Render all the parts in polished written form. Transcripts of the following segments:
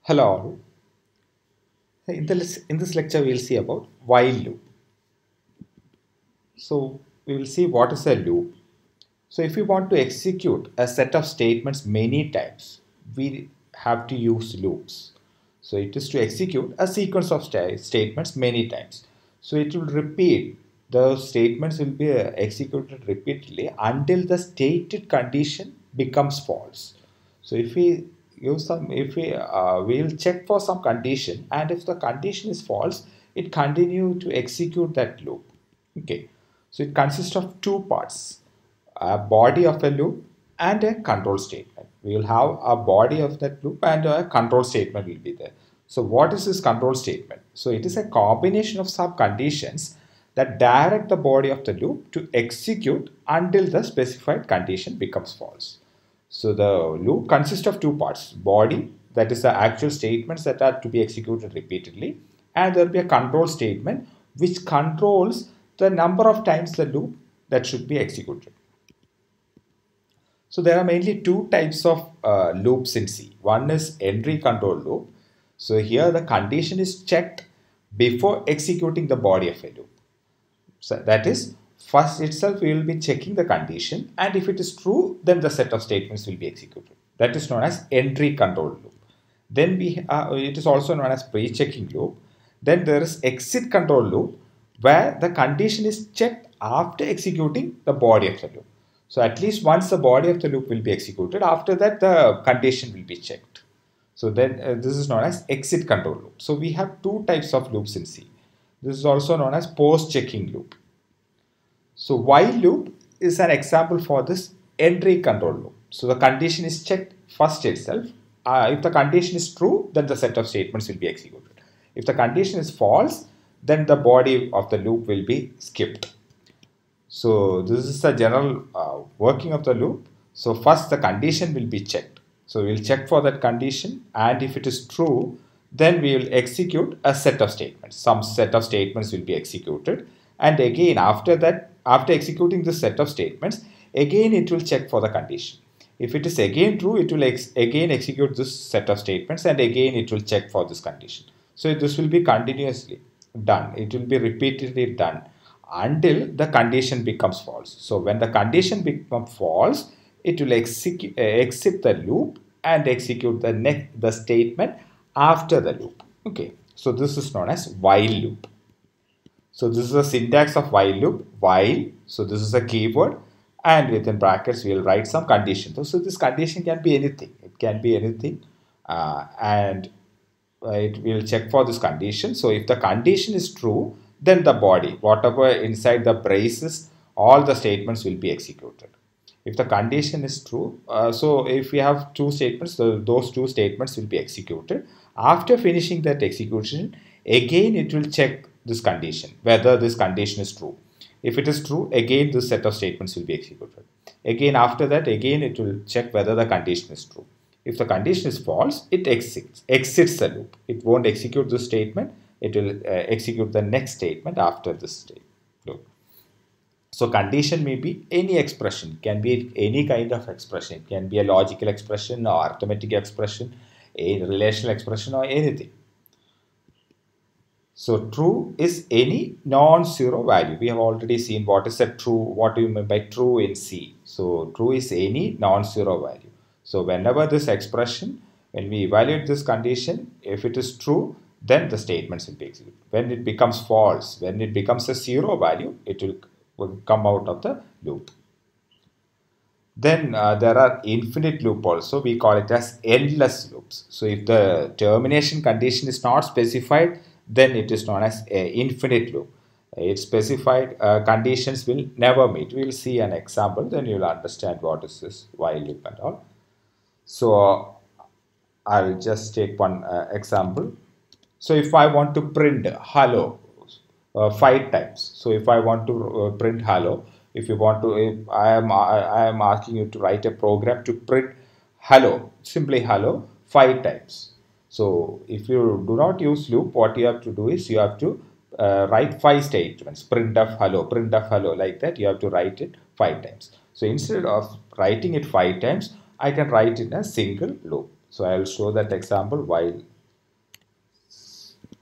Hello all. In this lecture, we'll see about while loop. So we will see what is a loop. So if we want to execute a set of statements many times, we have to use loops. So it is to execute a sequence of statements many times. So it will repeat. Those statements will be executed repeatedly until the stated condition becomes false. So if we use some, if we will check for some condition, and if the condition is false, it continue to execute that loop. Okay. So it consists of two parts, a body of a loop and a control statement. We will have a body of that loop and a control statement will be there. So what is this control statement? So it is a combination of some conditions that direct the body of the loop to execute until the specified condition becomes false. So the loop consists of two parts, body, that is the actual statements that are to be executed repeatedly, and there will be a control statement which controls the number of times the loop that should be executed. So there are mainly two types of loops in C. One is entry control loop. So here the condition is checked before executing the body of a loop. So that is, first itself we will be checking the condition, and if it is true, then the set of statements will be executed. That is known as entry control loop. Then it is also known as pre-checking loop. Then there is exit control loop, where the condition is checked after executing the body of the loop. So at least once the body of the loop will be executed, after that the condition will be checked. So then this is known as exit control loop. So we have two types of loops in C. This is also known as post-checking loop. So while loop is an example for this entry control loop. So the condition is checked first itself. If the condition is true, then the set of statements will be executed. If the condition is false, then the body of the loop will be skipped. So this is the general working of the loop. So first the condition will be checked. So we will check for that condition, and if it is true, then we will execute a set of statements. Some set of statements will be executed, and again after that, after executing this set of statements, again it will check for the condition. If it is again true, it will again execute this set of statements, and again it will check for this condition. So this will be continuously done. It will be repeatedly done until the condition becomes false. So when the condition becomes false, it will exit the loop and execute the statement after the loop. Okay. So this is known as while loop. So this is the syntax of while loop. While, so this is a keyword, and within brackets we will write some condition. So this condition can be anything. It can be anything, and it will check for this condition. So if the condition is true, then the body, whatever inside the braces, all the statements will be executed. If the condition is true, so if we have two statements, those two statements will be executed. After finishing that execution, again it will check this condition, whether this condition is true. If it is true, again this set of statements will be executed. Again after that, again it will check whether the condition is true. If the condition is false, it exits the loop. It won't execute this statement. It will execute the next statement after this loop. So condition may be any expression. It can be any kind of expression. It can be a logical expression or arithmetic expression, a relational expression, or anything. So true is any non-zero value. We have already seen what is a true, what do you mean by true in C. So true is any non-zero value. So whenever this expression, when we evaluate this condition, if it is true, then the statements will be executed. When it becomes false, when it becomes a zero value, it will come out of the loop. Then there are infinite loop also. We call it as endless loops. So if the termination condition is not specified, then it is known as infinite loop. Its specified conditions will never meet. We will see an example, then you will understand what is this while loop and all. So I'll just take one example. So if I want to print hello 5 times, so if I want to print hello, if I am asking you to write a program to print hello, simply hello 5 times. So if you do not use loop, what you have to do is you have to write 5 statements, printf hello, like that. You have to write it 5 times. So instead of writing it 5 times, I can write in a single loop. So I will show that example while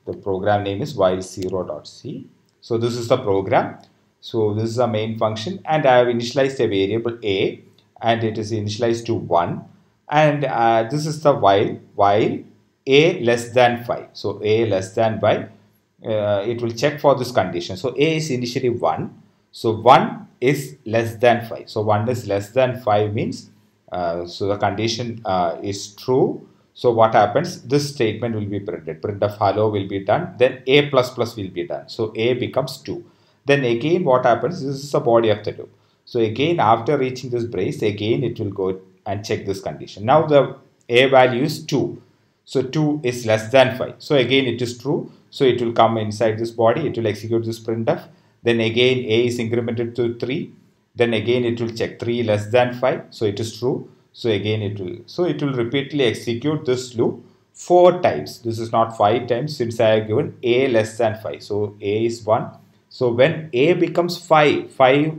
The program name is while0.c. So this is the program. So this is the main function, and I have initialized a variable a, and it is initialized to 1, and this is the while a less than 5. So a less than by it will check for this condition. So a is initially 1. So 1 is less than 5. So 1 is less than 5 means so the condition is true. So what happens? This statement will be printed. Printf hello will be done. Then a plus plus will be done. So a becomes 2. Then again what happens? This is the body of the loop. So again after reaching this brace, again it will go and check this condition. Now the a value is 2. So 2 is less than 5. So again it is true. So it will come inside this body. It will execute this printf. Then again a is incremented to 3. Then again it will check 3 less than 5. So it is true. So again it will repeatedly execute this loop 4 times. This is not 5 times since I have given a less than 5. So a is 1. So when a becomes 4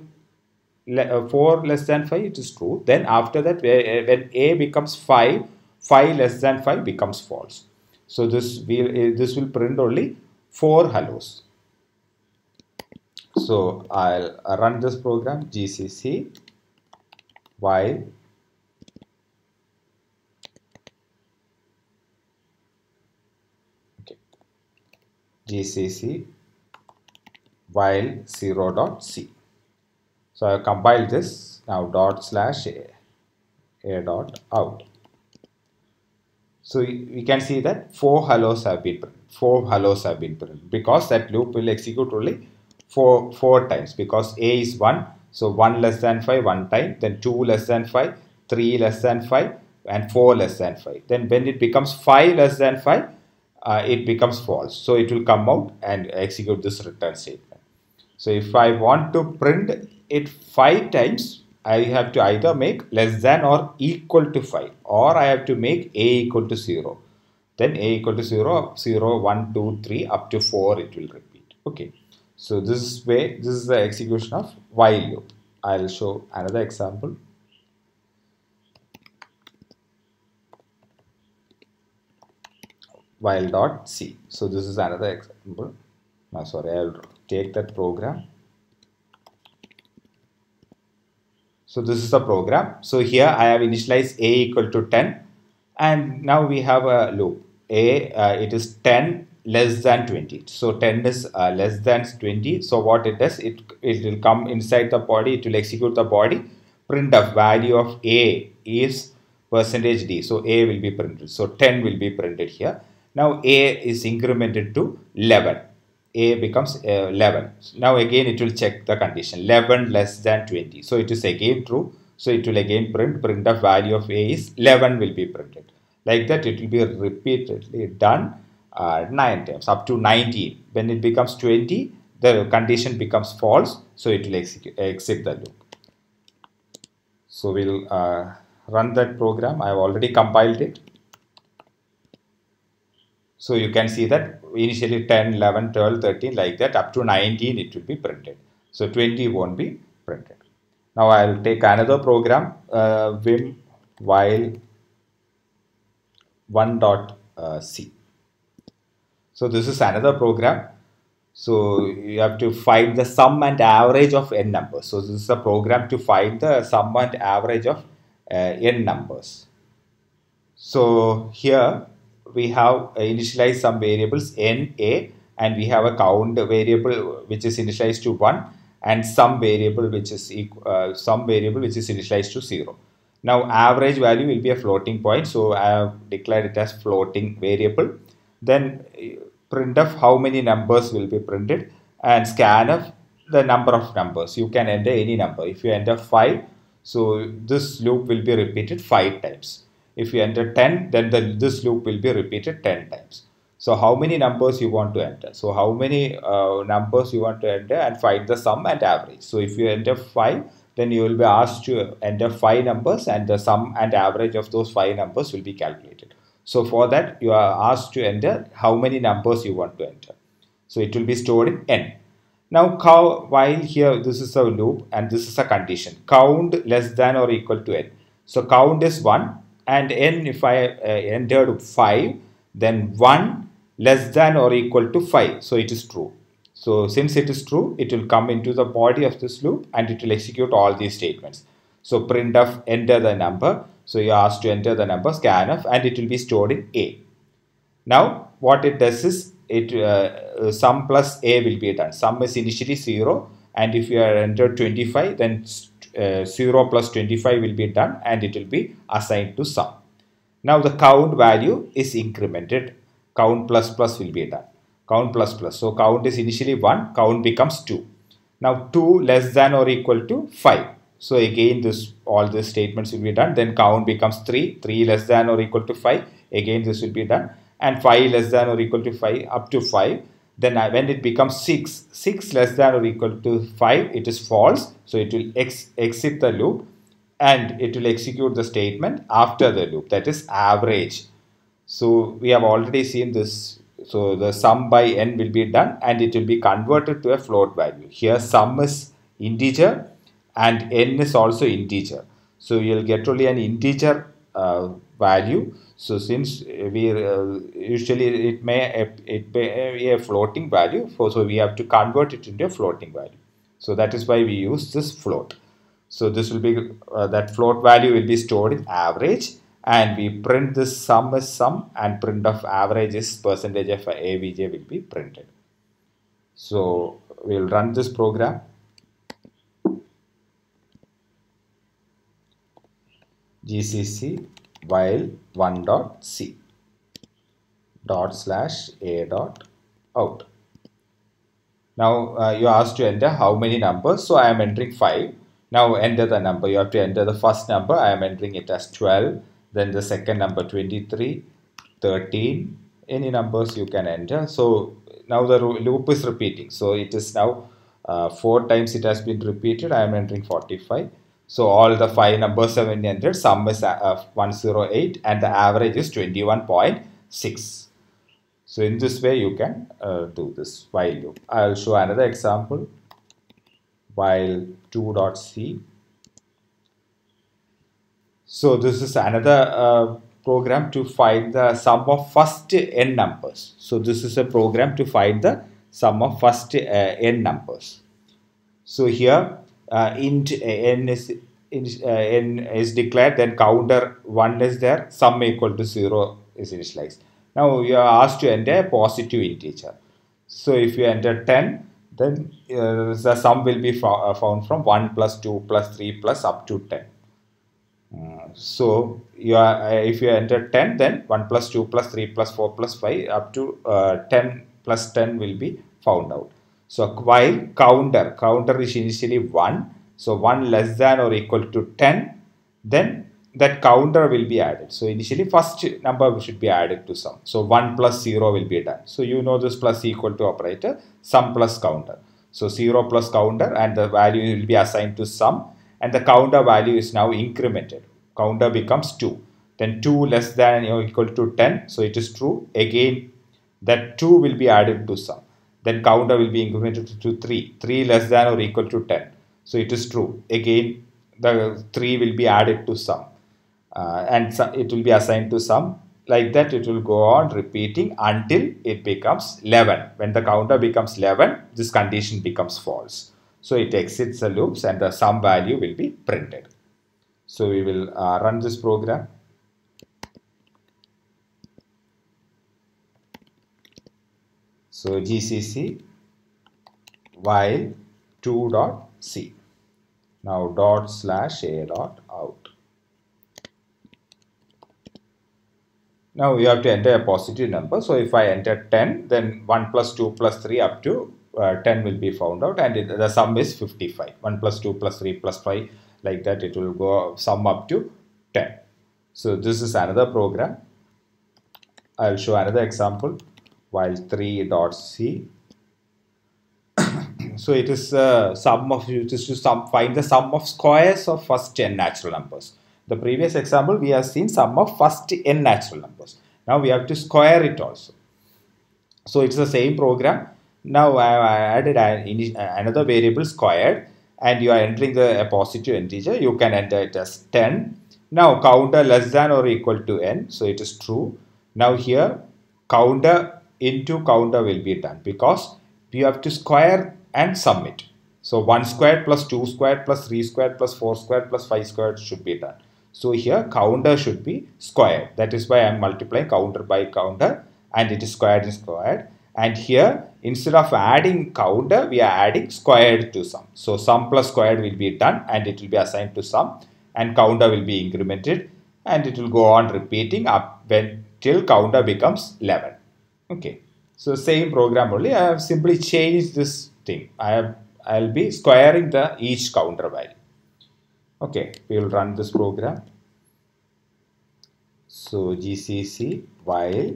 less than 5, it is true. Then after that, when a becomes 5 less than 5 becomes false. So this will print only 4 hellos. So I'll run this program gcc while gcc while 0.c. So I have compiled this now a dot out. So we can see that 4 hellos have been printed. 4 hellos have been printed because that loop will execute only 4 times, because a is 1. So 1 less than 5 1 time, then 2 less than 5, 3 less than 5, and 4 less than 5. Then when it becomes 5 less than 5, it becomes false. So it will come out and execute this return statement. So if I want to print it 5 times, I have to either make less than or equal to 5, or I have to make a equal to 0. Then a equal to 0, 0, 1, 2, 3, up to 4 it will repeat. Okay. So this is the execution of while loop. I'll show another example. While.c. So this is another example. No, sorry, I'll take that program. So this is the program. So here I have initialized a equal to 10, and now we have a loop. It is 10 less than 20. So 10 is less than 20. So what it does, it will come inside the body. It will execute the body. Printf value of a is %d. So a will be printed. So 10 will be printed here. Now a is incremented to 11. A becomes 11. Now again it will check the condition 11 less than 20. So it is again true. So it will again printf value of a is 11 will be printed. Like that it will be repeatedly done 9 times up to 19. When it becomes 20, the condition becomes false. So it will exit the loop. So we'll run that program. I have already compiled it. So you can see that initially 10, 11, 12, 13 like that up to 19 it will be printed. So 20 won't be printed. Now I will take another program vim while 1.c. So this is another program. So you have to find the sum and average of n numbers. So this is a program to find the sum and average of n numbers. So here we have initialized some variables n, a, and we have a count variable which is initialized to 1, and some variable which is initialized to 0. Now average value will be a floating point, so I have declared it as floating variable. Then printf how many numbers will be printed, and scanf the number of numbers. You can enter any number. If you enter 5, so this loop will be repeated 5 times. If you enter 10, then this loop will be repeated 10 times. So how many numbers you want to enter? So how many numbers you want to enter, and find the sum and average. So if you enter 5, then you will be asked to enter 5 numbers, and the sum and average of those 5 numbers will be calculated. So for that you are asked to enter how many numbers you want to enter. So it will be stored in n. Now while here this is a loop and this is a condition, count less than or equal to n. So count is 1. And n, if I entered 5, then 1 less than or equal to 5. So it is true. So since it is true, it will come into the body of this loop and it will execute all these statements. So printf, enter the number. So you are asked to enter the number, scanf, and it will be stored in A. Now what it does is sum plus A will be done. Sum is initially 0, and if you are entered 25, then 0 plus 25 will be done and it will be assigned to sum. Now the count value is incremented. Count plus plus will be done. Count plus plus. So count is initially 1, count becomes 2. Now 2 less than or equal to 5. So again all these statements will be done. Then count becomes 3, 3 less than or equal to 5. Again this will be done. And 5 less than or equal to 5 up to 5. Then when it becomes 6, 6 less than or equal to 5, it is false. So it will exit the loop and it will execute the statement after the loop, that is average. So we have already seen this. So the sum by n will be done and it will be converted to a float value. Here sum is integer and n is also integer. So you will get only an integer value. So since we usually it may be a floating value, so we have to convert it into a floating value. So that is why we use this float. So this will be that float value will be stored in average, and we print this sum as sum and print of average is percentage of AVJ will be printed. So we will run this program. GCC while 1.c /a.out. Now you are asked to enter how many numbers. So I am entering 5. Now enter the number. You have to enter the first number. I am entering it as 12. Then the second number 23, 13. Any numbers you can enter. So now the loop is repeating. So it is now 4 times it has been repeated. I am entering 45. So all the 5 numbers have been entered. Sum is 108 and the average is 21.6. So in this way you can do this while loop. I will show another example. While 2.c. So this is another program to find the sum of first n numbers. So this is a program to find the sum of first n numbers. So here int n is declared, then counter 1 is there, sum equal to 0 is initialized. Now you are asked to enter a positive integer. So if you enter 10, then the sum will be found from 1 plus 2 plus 3 plus up to 10. So you are, if you enter 10, then 1 plus 2 plus 3 plus 4 plus 5 up to 10 plus 10 will be found out. So while counter is initially 1, so 1 less than or equal to 10, then that counter will be added. So initially first number should be added to sum. So 1 plus 0 will be done. So you know this plus equal to operator, sum plus counter. So 0 plus counter and the value will be assigned to sum, and the counter value is now incremented. Counter becomes 2. Then 2 less than or equal to 10. So it is true. Again that 2 will be added to sum. Then counter will be incremented to 3. 3 less than or equal to 10. So it is true. Again the 3 will be added to sum. And it will be assigned to sum. Like that it will go on repeating until it becomes 11. When the counter becomes 11, this condition becomes false. So it exits the loops and the sum value will be printed. So we will run this program. So GCC while 2.c. Now ./a.out. Now you have to enter a positive number. So if I enter 10, then 1 plus 2 plus 3 up to 10 will be found out, and the sum is 55. 1 plus 2 plus 3 plus 5, like that it will go sum up to 10. So this is another program. I will show another example while 3.c. So it is sum of, it is to find the sum of squares of first n natural numbers. The previous example we have seen sum of first n natural numbers. Now we have to square it also. So it's the same program. Now I added another variable squared, and you are entering a positive integer. You can enter it as 10. Now counter less than or equal to n. So it is true. Now here counter into counter will be done because you have to square and sum it. So 1 squared plus 2 squared plus 3 squared plus 4 squared plus 5 squared should be done. So here counter should be squared. That is why I am multiplying counter by counter and it is squared and squared. And here instead of adding counter, we are adding squared to sum. So sum plus squared will be done and it will be assigned to sum and counter will be incremented and it will go on repeating up when till counter becomes 11. Okay. So same program only. I have simply changed this thing. I'll be squaring the each counter value. Okay, we will run this program. So GCC while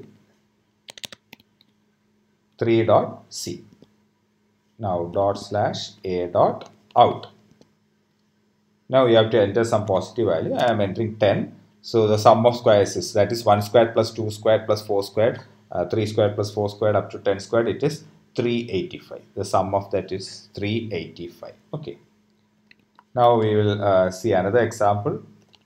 3.c. Now dot slash a dot out. Now you have to enter some positive value. I am entering 10. So the sum of squares is, that is 1 squared plus 2 squared plus 4 squared, 3 squared plus 4 squared up to 10 squared. It is 385. The sum of that is 385. Okay. Now we will see another example.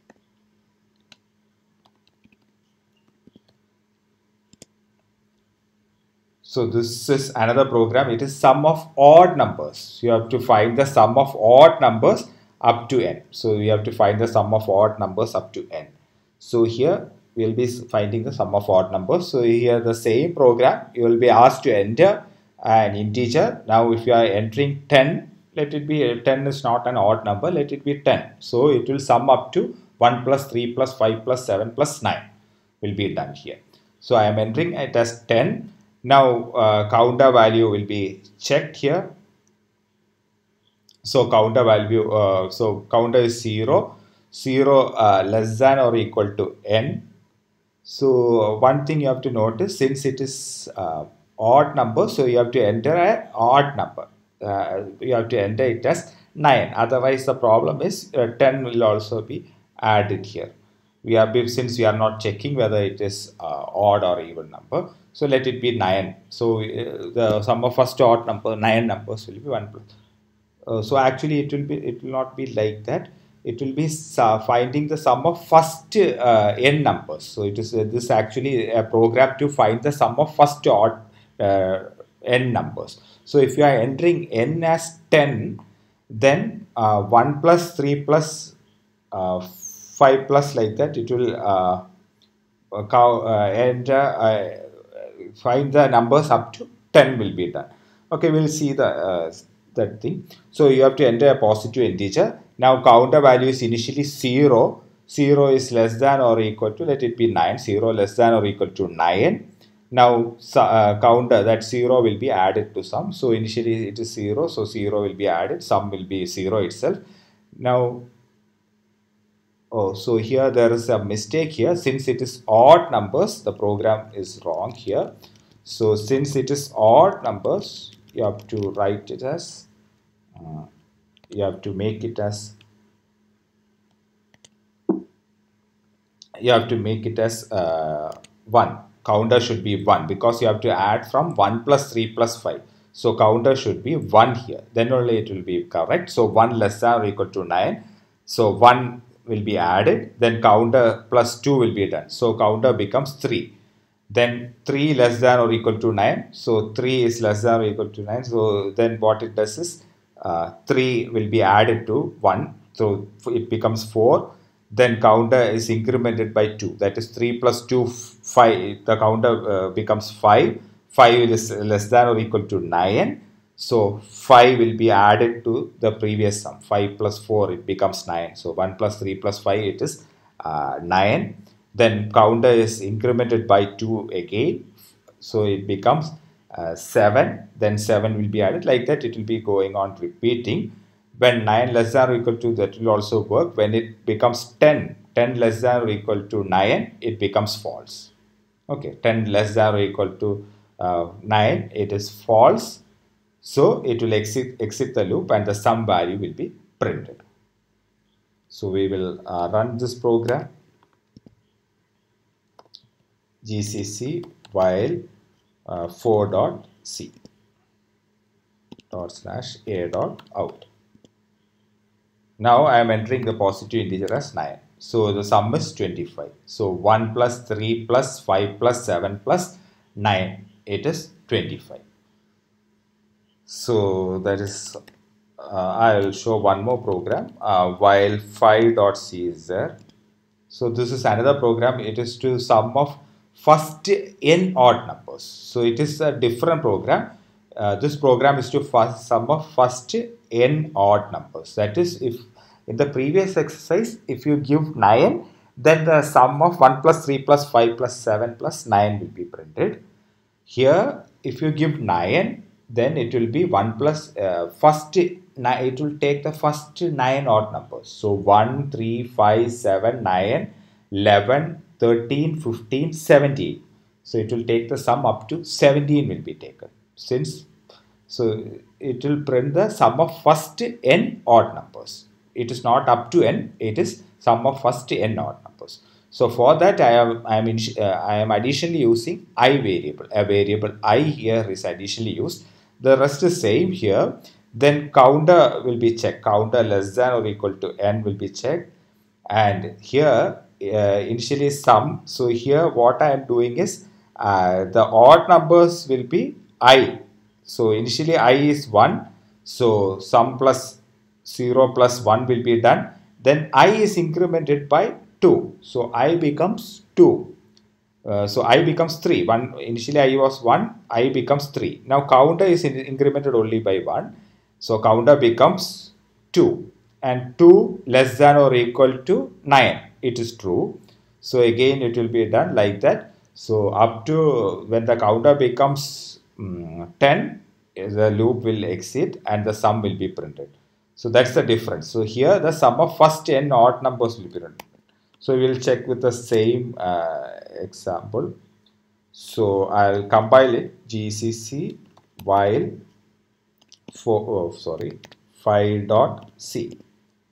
So this is another program. It is sum of odd numbers. You have to find the sum of odd numbers up to n. So we have to find the sum of odd numbers up to n. So here we will be finding the sum of odd numbers. So here the same program, you will be asked to enter an integer. Now if you are entering 10, let it be 10 is not an odd number, let it be 10. So it will sum up to 1 plus 3 plus 5 plus 7 plus 9 will be done here. So I am entering it as 10. Now counter value will be checked here. So counter value, so counter is 0, 0 less than or equal to n. So one thing you have to notice, since it is odd number, so you have to enter an odd number. You have to enter it as 9. Otherwise the problem is 10 will also be added here. Since we are not checking whether it is odd or even number, so let it be 9. So the sum of first odd number, 9 numbers will be 1 plus. So actually it will not be like that. It will be finding the sum of first n numbers. So it is this actually a program to find the sum of first odd n numbers. So if you are entering n as 10, then 1 plus 3 plus 5 plus like that, it will find the numbers up to 10 will be done. Okay, we'll see the that thing. So you have to enter a positive integer. Now counter value is initially 0. 0 is less than or equal to, let it be 9. 0 less than or equal to 9. Now counter, that 0 will be added to sum. So initially it is 0. So 0 will be added. Sum will be 0 itself. Now so here there is a mistake here. Since it is odd numbers, the program is wrong here. So since it is odd numbers, you have to write it as, you have to make it as, 1. Counter should be 1 because you have to add from 1 plus 3 plus 5. So counter should be 1 here. Then only it will be correct. So 1 less than or equal to 9. So 1 will be added. Then counter plus 2 will be done. So counter becomes 3. Then 3 less than or equal to 9. So 3 is less than or equal to 9. So then what it does is 3 will be added to 1. So it becomes 4. Then counter is incremented by 2. That is 3 plus 2, 5. The counter becomes 5. 5 is less than or equal to 9. So 5 will be added to the previous sum. 5 plus 4, it becomes 9. So 1 plus 3 plus 5, it is 9. Then counter is incremented by 2 again. So it becomes 7. Then 7 will be added. Like that, it will be going on repeating. When 9 less than or equal to, that will also work. When it becomes 10, 10 less than or equal to 9, it becomes false. Okay, 10 less than or equal to 9, it is false. So it will exit the loop and the sum value will be printed. So we will run this program. GCC while 4.c /a.out. Now I am entering the positive integer as 9. So the sum is 25. So 1 plus 3 plus 5 plus 7 plus 9 it is 25. So that is, I'll show one more program while phi.c is there. So this is another program. It is to sum of first n odd numbers. So it is a different program. This program is to sum of first n odd numbers. That is, if in the previous exercise, if you give 9, then the sum of 1 plus 3 plus 5 plus 7 plus 9 will be printed. Here, if you give 9, then it will be 1 plus it will take the first 9 odd numbers. So 1, 3, 5, 7, 9, 11, 13, 15, 17. So it will take the sum up to 17 will be taken. So it will print the sum of first n odd numbers. It is not up to n, it is sum of first n odd numbers. So for that I am additionally using I variable. A variable I here is additionally used. The rest is same here. Then counter will be checked. Counter less than or equal to n will be checked. And here initially sum. So here what I am doing is the odd numbers will be I. So initially I is 1. So sum plus 0 plus 1 will be done. Then I is incremented by 2. So I becomes 2. So I becomes 3. Initially I was 1, I becomes 3. Now counter is incremented only by 1. So counter becomes 2. And 2 less than or equal to 9. It is true. So again it will be done like that. So up to when the counter becomes 10, the loop will exit and the sum will be printed. So that's the difference. So here the sum of first n odd numbers will be printed. So we will check with the same example. So I'll compile it. GCC while phi.c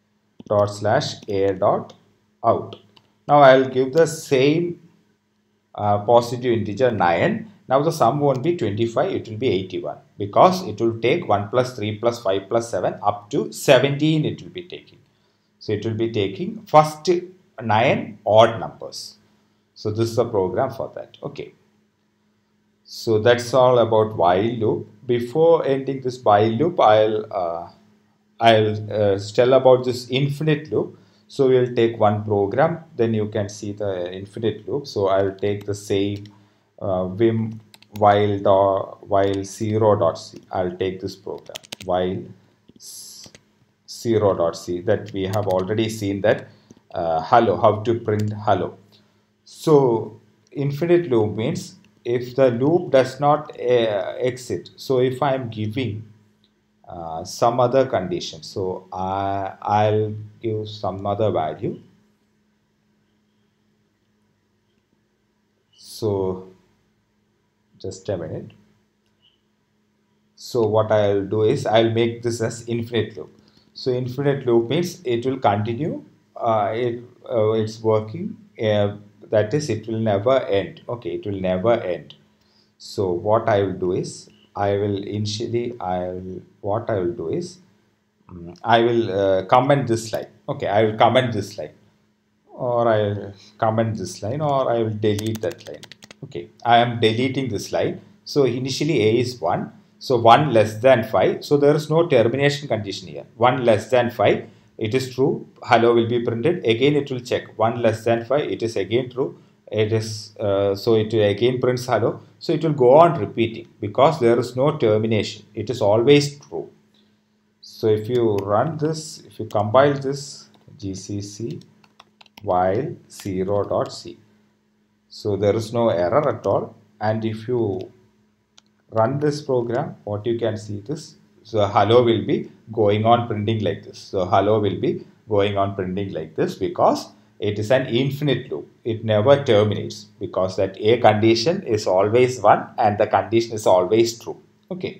./a.out. Now I'll give the same positive integer 9. Now the sum won't be 25, it will be 81 because it will take 1 plus 3 plus 5 plus 7 up to 17 it will be taking. So it will be taking first 9 odd numbers. So this is the program for that. Okay. So that's all about while loop. Before ending this while loop, I'll tell about this infinite loop. So we'll take one program, then you can see the infinite loop. So I'll take the same vim while 0.c. I'll take this program while 0.c that we have already seen that hello, how to print hello. So infinite loop means if the loop does not exit. So if I am giving some other condition, so I'll give some other value. So just a minute. So what I'll do is I'll make this as infinite loop. So infinite loop means it will continue. It's working. That is, it will never end. Okay, it will never end. So what I will do is I will comment this line. Okay, I will comment this line, or I will comment this line, or I will delete that line. Okay, I am deleting this line. So initially a is 1. So 1 less than 5. So there is no termination condition here. 1 less than 5. It is true. Hello will be printed. Again it will check. 1 less than 5. It is again true. It is so it again prints hello. So it will go on repeating because there is no termination. It is always true. So if you run this, if you compile this GCC while 0.c. So there is no error at all. And if you run this program, what you can see this. So hello will be going on printing like this. So hello will be going on printing like this because it is an infinite loop. It never terminates because that a condition is always 1 and the condition is always true. Okay.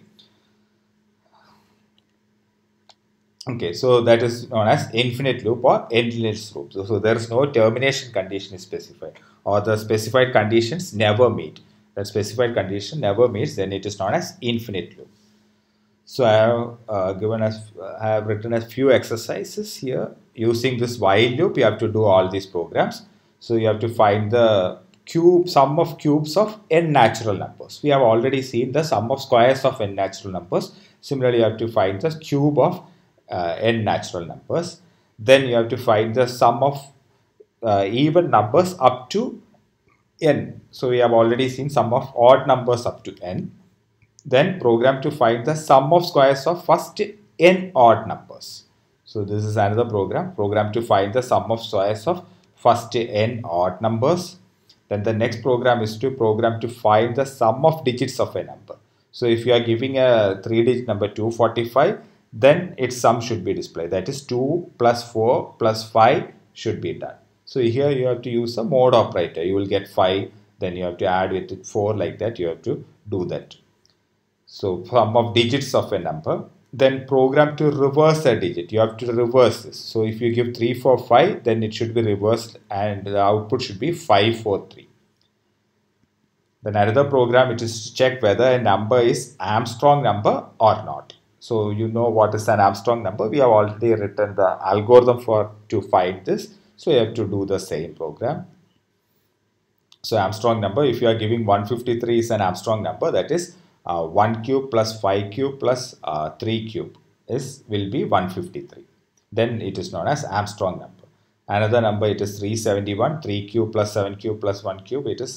Okay, so that is known as infinite loop or endless loop. So there is no termination condition specified, or the specified conditions never meet. That specified condition never meets, then it is known as infinite loop. So I have written a few exercises here using this while loop. You have to do all these programs. So you have to find the sum of cubes of n natural numbers. We have already seen the sum of squares of n natural numbers. Similarly, you have to find the cube of n natural numbers. Then you have to find the sum of even numbers up to n. So we have already seen sum of odd numbers up to n. Then program to find the sum of squares of first n odd numbers. So this is another program to find the sum of squares of first n odd numbers. Then the next program is to program to find the sum of digits of a number. So if you are giving a 3-digit number 245, then its sum should be displayed. That is 2 plus 4 plus 5 should be done. So here you have to use a mod operator. You will get 5, then you have to add with it 4, like that you have to do that. So sum of digits of a number. Then program to reverse a digit. You have to reverse this. So if you give 3, 4, 5, then it should be reversed and the output should be 5, 4, 3. Then another program, it is to check whether a number is Armstrong number or not. So you know what is an Armstrong number. We have already written the algorithm to find this. So you have to do the same program. So Armstrong number, if you are giving 153 is an Armstrong number, that is 1 cube plus 5 cube plus 3 cube will be 153. Then it is known as Armstrong number. Another number, it is 371, 3 cube plus 7 cube plus 1 cube, it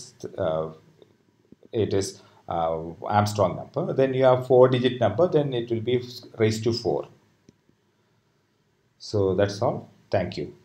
is Armstrong number. Then you have 4-digit number, then it will be raised to 4. So that's all. Thank you.